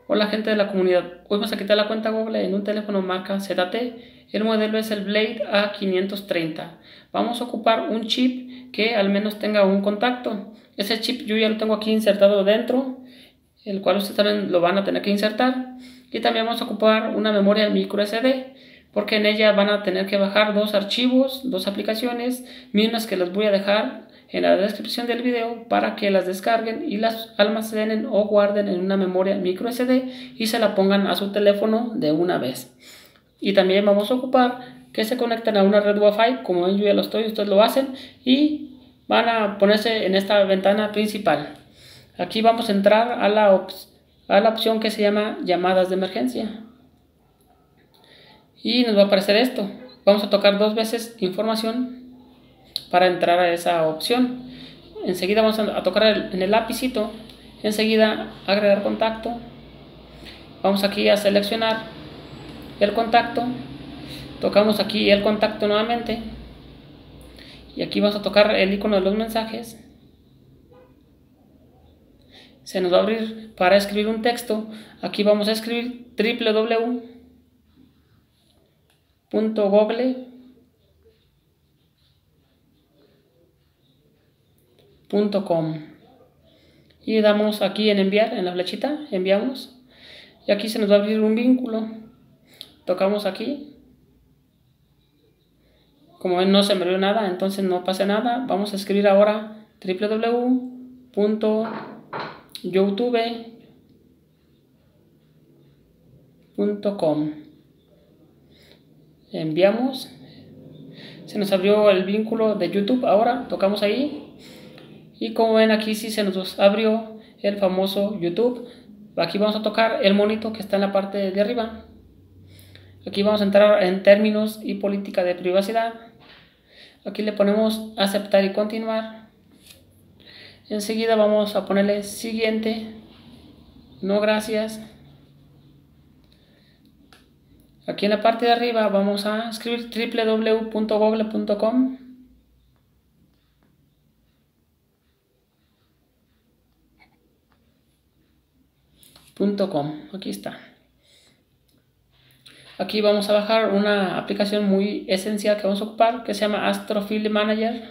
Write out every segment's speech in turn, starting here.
Hola gente de la comunidad, hoy vamos a quitar la cuenta Google en un teléfono marca ZTE. El modelo es el Blade A530. Vamos a ocupar un chip que al menos tenga un contacto. Ese chip yo ya lo tengo aquí insertado dentro, el cual ustedes también lo van a tener que insertar. Y también vamos a ocupar una memoria micro SD, porque en ella van a tener que bajar dos archivos, dos aplicaciones, mismas que les voy a dejar en la descripción del video para que las descarguen y las almacenen o guarden en una memoria micro SD y se la pongan a su teléfono de una vez. Y también vamos a ocupar que se conecten a una red Wi-Fi, como yo ya lo estoy, ustedes lo hacen, y van a ponerse en esta ventana principal. Aquí vamos a entrar a la opción que se llama llamadas de emergencia y nos va a aparecer esto. Vamos a tocar dos veces información para entrar a esa opción. Enseguida vamos a tocar en el lapicito, enseguida agregar contacto. Vamos aquí a seleccionar el contacto, tocamos aquí el contacto nuevamente y aquí vamos a tocar el icono de los mensajes. Se nos va a abrir para escribir un texto. Aquí vamos a escribir www.google.com y damos aquí en enviar, en la flechita, enviamos, y aquí se nos va a abrir un vínculo. Tocamos aquí. Como ven, no se me abrió nada, entonces no pasa nada. Vamos a escribir ahora www.youtube.com. Enviamos. Se nos abrió el vínculo de YouTube. Ahora tocamos ahí. Y como ven, aquí sí se nos abrió el famoso YouTube. Aquí vamos a tocar el monito que está en la parte de arriba. Aquí vamos a entrar en términos y política de privacidad. Aquí le ponemos aceptar y continuar. Enseguida vamos a ponerle siguiente. No gracias. Aquí en la parte de arriba vamos a escribir www.google.com. Aquí está. Aquí vamos a bajar una aplicación muy esencial que vamos a ocupar, que se llama Astrophile Manager.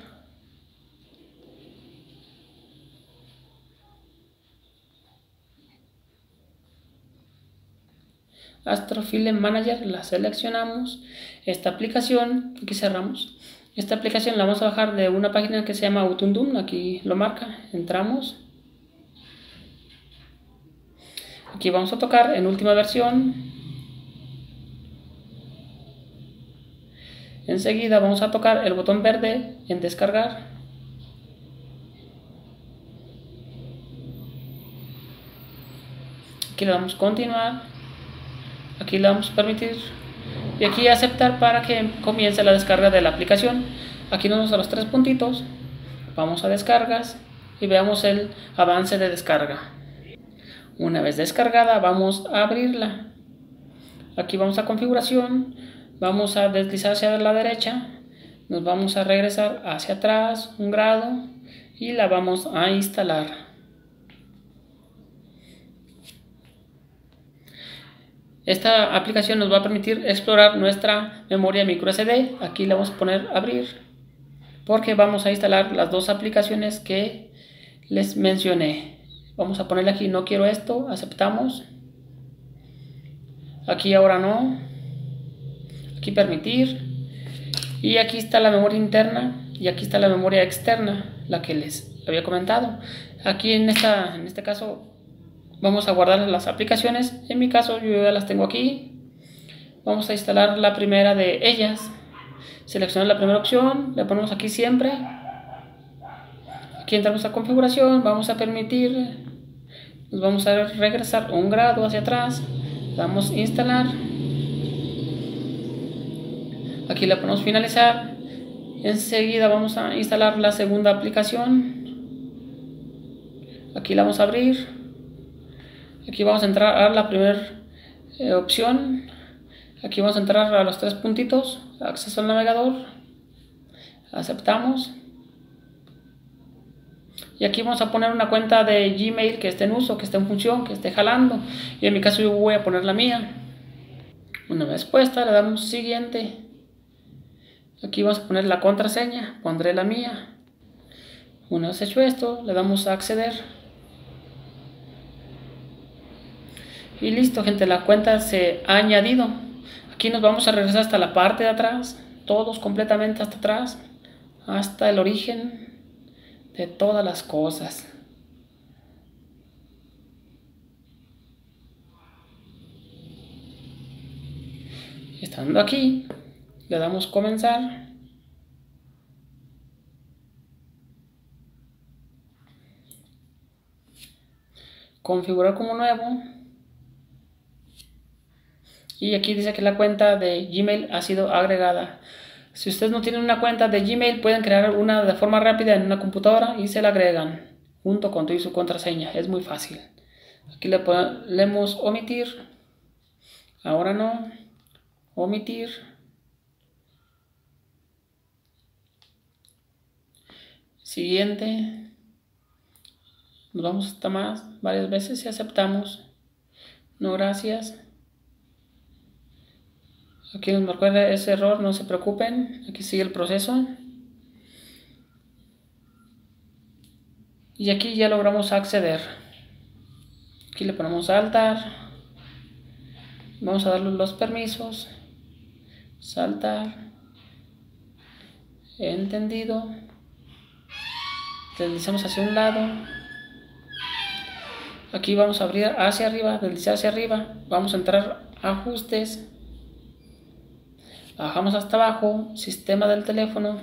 Astrophile Manager, la seleccionamos. Esta aplicación, aquí cerramos. Esta aplicación la vamos a bajar de una página que se llama Utundum, aquí lo marca, entramos. Aquí vamos a tocar en última versión. Enseguida vamos a tocar el botón verde en descargar. Aquí le damos continuar. Aquí le damos permitir. Y aquí aceptar para que comience la descarga de la aplicación. Aquí nos vamos a los tres puntitos. Vamos a descargas y veamos el avance de descarga. Una vez descargada vamos a abrirla. Aquí vamos a configuración, vamos a deslizar hacia la derecha, nos vamos a regresar hacia atrás un grado y la vamos a instalar. Esta aplicación nos va a permitir explorar nuestra memoria micro SD. Aquí le vamos a poner abrir porque vamos a instalar las dos aplicaciones que les mencioné. Vamos a ponerle aquí no quiero esto, aceptamos. Aquí ahora no. Aquí permitir. Y aquí está la memoria interna y aquí está la memoria externa, la que les había comentado. Aquí en este caso vamos a guardar las aplicaciones. En mi caso yo ya las tengo aquí. Vamos a instalar la primera de ellas. Seleccionar la primera opción, le ponemos aquí siempre. Aquí entramos a configuración, vamos a permitir, nos vamos a regresar un grado hacia atrás, damos instalar, aquí le ponemos finalizar, enseguida vamos a instalar la segunda aplicación, aquí la vamos a abrir, aquí vamos a entrar a la primera opción, aquí vamos a entrar a los tres puntitos, acceso al navegador, aceptamos. Y aquí vamos a poner una cuenta de Gmail que esté en uso, que esté en función, que esté jalando. Y en mi caso yo voy a poner la mía. Una vez puesta, le damos siguiente. Aquí vamos a poner la contraseña, pondré la mía. Una vez hecho esto, le damos a acceder. Y listo, gente, la cuenta se ha añadido. Aquí nos vamos a regresar hasta la parte de atrás, todos completamente hasta atrás, hasta el origen de todas las cosas. Estando aquí, le damos comenzar. Configurar como nuevo. Y aquí dice que la cuenta de Gmail ha sido agregada. Si ustedes no tienen una cuenta de Gmail, pueden crear una de forma rápida en una computadora y se la agregan junto con su contraseña. Es muy fácil. Aquí le ponemos omitir. Ahora no. Omitir. Siguiente. Nos vamos hasta más varias veces y aceptamos. No, gracias. Aquí nos marcó ese error, no se preocupen. Aquí sigue el proceso. Y aquí ya logramos acceder. Aquí le ponemos saltar. Vamos a darle los permisos. Saltar. Entendido. Deslizamos hacia un lado. Aquí vamos a abrir hacia arriba, deslizar hacia arriba. Vamos a entrar a ajustes. Bajamos hasta abajo, sistema del teléfono.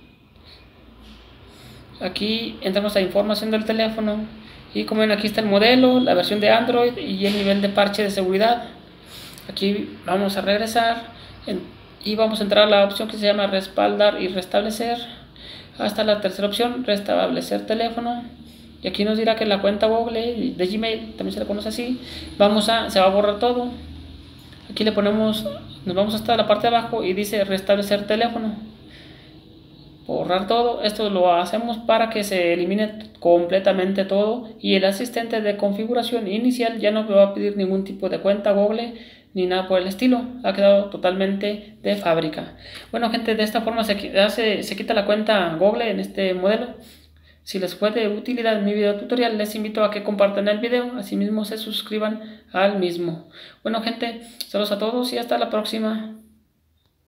Aquí entramos a información del teléfono. Y como ven, aquí está el modelo, la versión de Android y el nivel de parche de seguridad. Aquí vamos a regresar y vamos a entrar a la opción que se llama respaldar y restablecer. Hasta la tercera opción, restablecer teléfono. Y aquí nos dirá que la cuenta Google de Gmail, también se le conoce así, se va a borrar todo. Aquí le ponemos, nos vamos hasta la parte de abajo y dice restablecer teléfono. Borrar todo. Esto lo hacemos para que se elimine completamente todo y el asistente de configuración inicial ya no me va a pedir ningún tipo de cuenta Google ni nada por el estilo. Ha quedado totalmente de fábrica. Bueno, gente, de esta forma se quita la cuenta Google en este modelo. Si les fue de utilidad mi video tutorial, les invito a que compartan el video, asimismo se suscriban al mismo. Bueno, gente, saludos a todos y hasta la próxima.